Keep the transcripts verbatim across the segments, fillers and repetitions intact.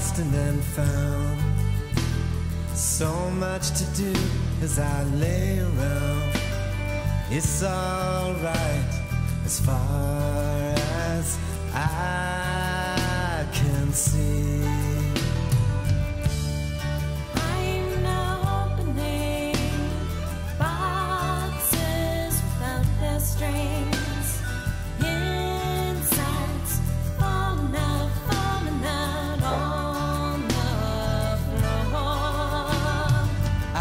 lost and then found. So much to do as I lay around. It's alright as far as I can see. I'm now opening boxes without their strings. Insides falling out, falling out on the floor. I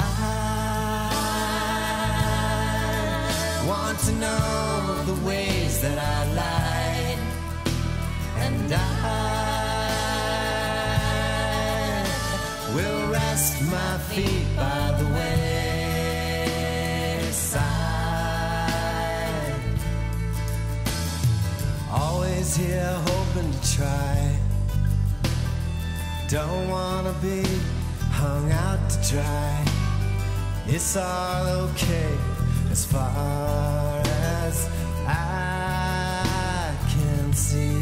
want to know the ways that I lied, and I will rest my feet by the wayside. Always here hoping to try. Don't wanna be hung out to dry. It's all okay as far as I can see.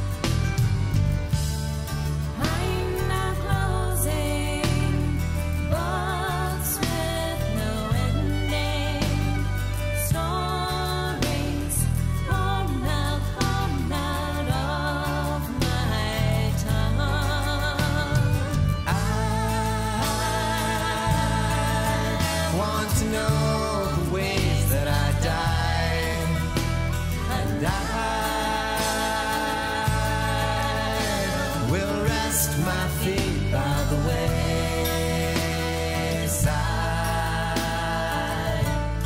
I'm now closing books with no ending. Stories pouring out, pouring out of my tongue. I want to know the ways that I died, and I will rest my feet by the wayside.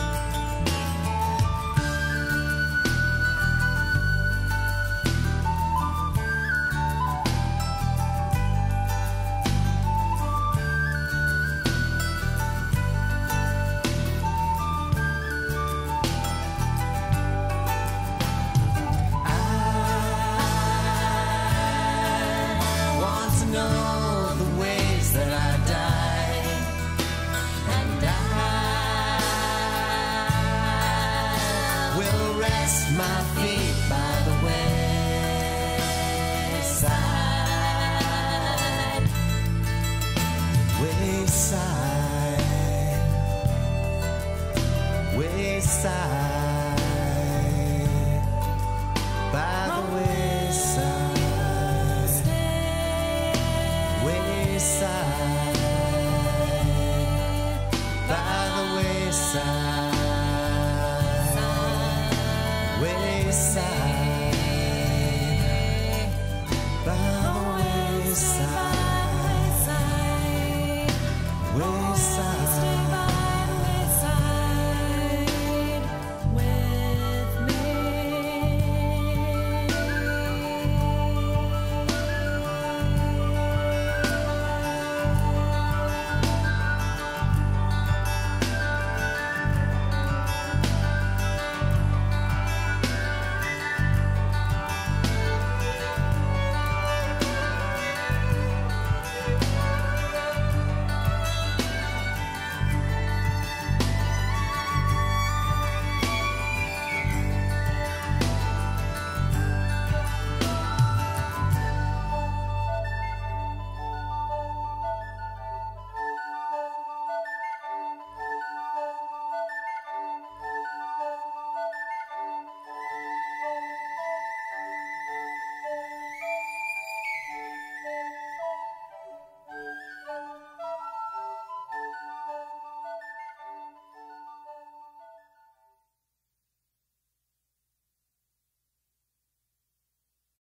I want to know the ways that I died, and I will rest my feet by the wayside. Wayside, wayside, by the wayside, wayside, by the wayside, wayside, by the wayside, wayside.